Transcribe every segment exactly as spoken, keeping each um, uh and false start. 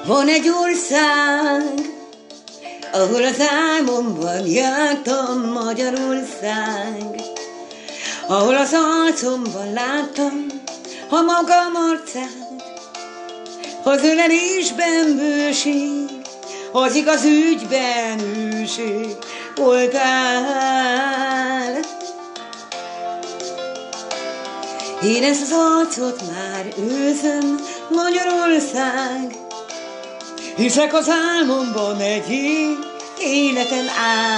Van egy ország, ahol az álmomban jártam, Magyarország, ahol az arcomban láttam a magam arcát, az ölelésben bőség, az igaz ügyben hűség voltál. Én ezt az arcot már őzöm, Magyarország, hiszek az álmomban egy életen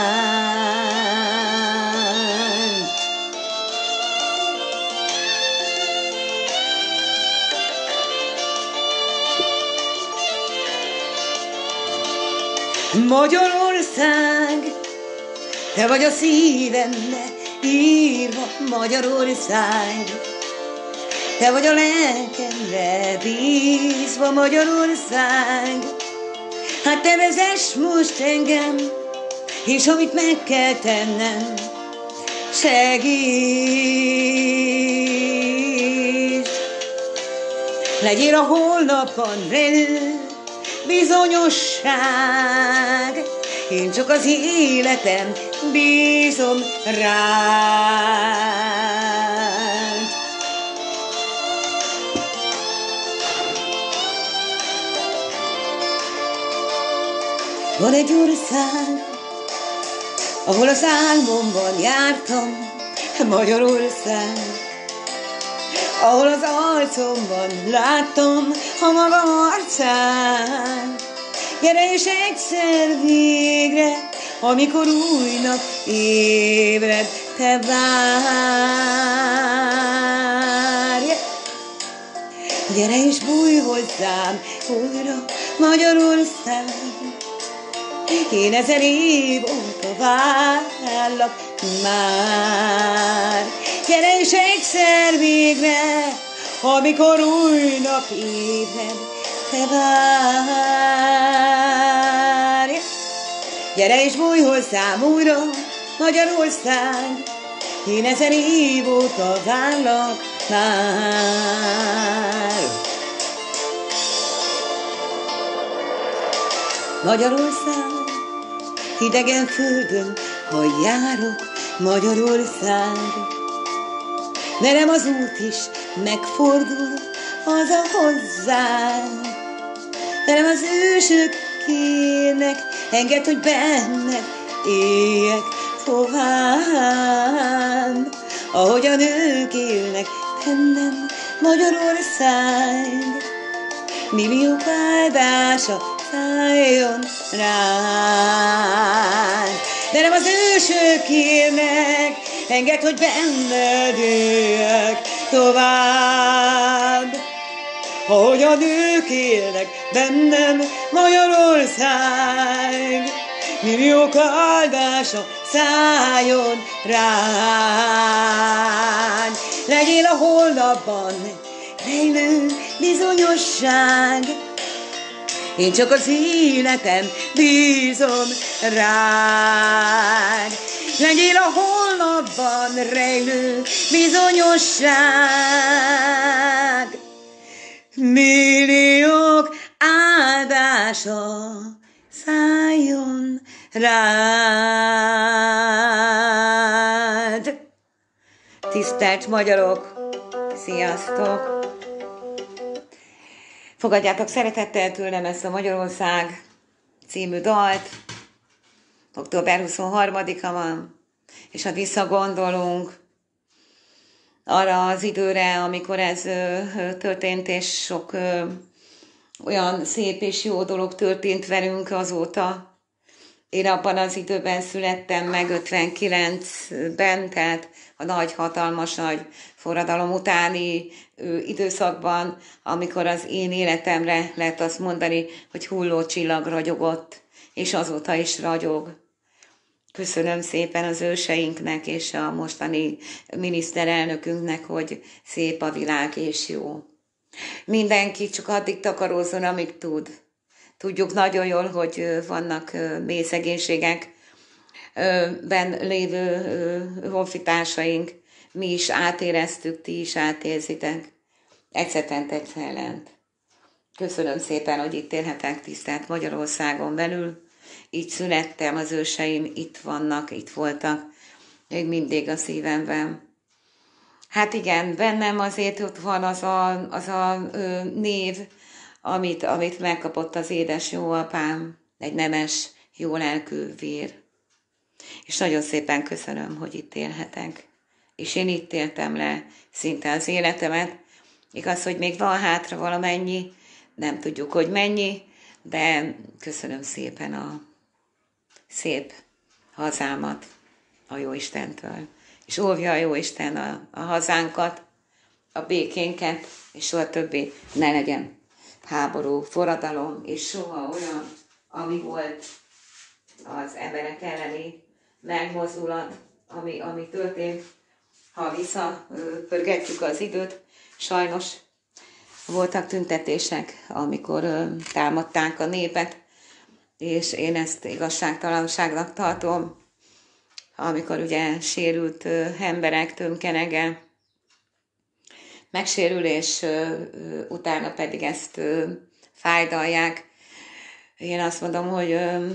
át. Magyarország, te vagy a szívembe írva, Magyarország, te vagy a lelkemre bízva, Magyarország. Hát te vezess most engem, és amit meg kell tennem, segíts. Legyél a holnapban velő bizonyosság, én csak az életem bízom rád. Van egy ország, ahol az álmomban jártam, Magyarország, ahol az arcomban láttam a maga arcát. Gyere és egyszer végre, amikor új nap ébred, te várj. Gyere és bújj hozzám újra, Magyarország, én ezer év óta várlak már. Gyere és egyszer végre, amikor új nap ébred, te várj. Gyere és bújj hozzám újra, Magyarország, én ezer év óta várlak már. Magyarország, idegen földön, ha járok, Magyarország, velem az út is megfordul haza hozzád. Velem az ősök kérnek, engedd, hogy benned éljek tovább. Ahogy a nők élnek bennem, Magyarország, milliók áldása szálljon rád. De nem az ősök kérnek, engedd, hogy benned éljek tovább. Ahogy a nők élnek bennem, Magyarország, milliók áldása szálljon rád. Legyél a holnapban rejlő bizonyosság, én csak az életem bízom rád. Legyél a holnapban rejlő bizonyosság, milliók áldása szálljon rád. Tisztelt magyarok, sziasztok! Fogadjátok szeretettel tőlem ezt a Magyarország című dalt. október huszonharmadika van, és ha visszagondolunk arra az időre, amikor ez ö, történt, és sok ö, olyan szép és jó dolog történt velünk azóta. Én abban az időben születtem meg ötvenkilencben, tehát a nagy, hatalmas nagy forradalom utáni ö, időszakban, amikor az én életemre lehet azt mondani, hogy hulló csillag ragyogott, és azóta is ragyog. Köszönöm szépen az őseinknek és a mostani miniszterelnökünknek, hogy szép a világ és jó. Mindenki csak addig takarózzon, amíg tud. Tudjuk nagyon jól, hogy vannak mély szegénységekben lévő honfitársaink. Mi is átéreztük, ti is átérzitek. Egy szetent, egy felent. Köszönöm szépen, hogy itt élhetek tisztelt Magyarországon belül. Így születtem, az őseim itt vannak, itt voltak, még mindig a szívemben. Hát igen, bennem azért ott van az a, az a ö, név, amit, amit megkapott az édes jóapám, egy nemes, jó lelkű vér. És nagyon szépen köszönöm, hogy itt élhetek. És én itt éltem le szinte az életemet. Igaz, hogy még van hátra valamennyi, nem tudjuk, hogy mennyi, de köszönöm szépen a szép hazámat a Jóistentől. És óvja a Jóisten a, a hazánkat, a békénket, és soha többé ne legyen háború, forradalom, és soha olyan, ami volt az emberek elleni megmozdulat, ami, ami történt. Ha visszapörgetjük az időt, sajnos voltak tüntetések, amikor ö, támadták a népet, és én ezt igazságtalanságnak tartom, amikor ugye sérült ö, emberek tömkenege megsérül, és ö, ö, utána pedig ezt ö, fájdalják. Én azt mondom, hogy ö,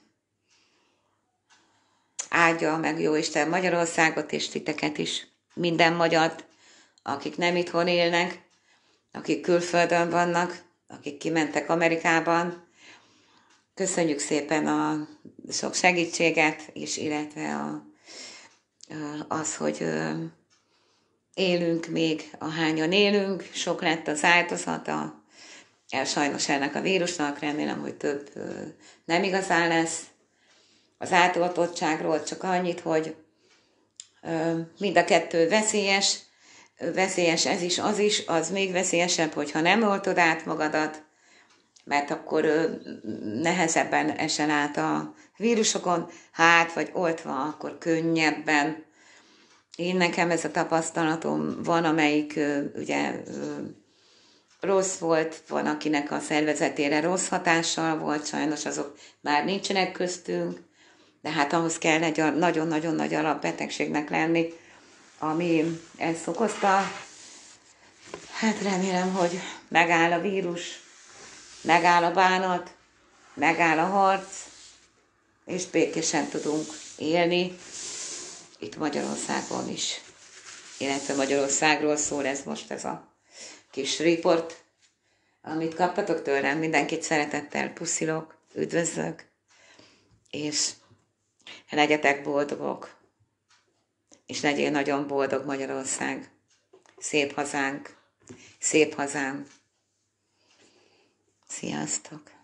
áldja meg Jóisten Magyarországot, és titeket is, minden magyart, akik nem itthon élnek, akik külföldön vannak, akik kimentek Amerikában. Köszönjük szépen a sok segítséget, és illetve a, az, hogy élünk még, ahányan élünk, sok lett az áldozata, el sajnos ennek a vírusnak, remélem, hogy több nem igazán lesz. Az átoltottságról csak annyit, hogy mind a kettő veszélyes, veszélyes ez is, az is, az még veszélyesebb, hogyha nem oltod át magadat, mert akkor nehezebben esel át a vírusokon, ha át vagy oltva, akkor könnyebben. Én nekem ez a tapasztalatom van, amelyik ugye rossz volt, van akinek a szervezetére rossz hatással volt, sajnos azok már nincsenek köztünk, de hát ahhoz kell egy nagyon-nagyon nagy alapbetegségnek lenni, ami ezt okozta. Hát remélem, hogy megáll a vírus, megáll a bánat, megáll a harc, és békésen tudunk élni itt Magyarországon is. Illetve Magyarországról szól ez most, ez a kis riport, amit kaptatok tőlem. Mindenkit szeretettel puszilok, üdvözlök, és legyetek boldogok, és legyél nagyon boldog Magyarország. Szép hazánk, szép hazám. Sziasztok!